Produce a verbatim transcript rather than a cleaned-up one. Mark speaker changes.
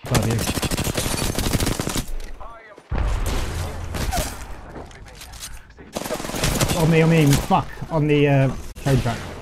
Speaker 1: Above you. On me, on me, fuck, on the uh, train track.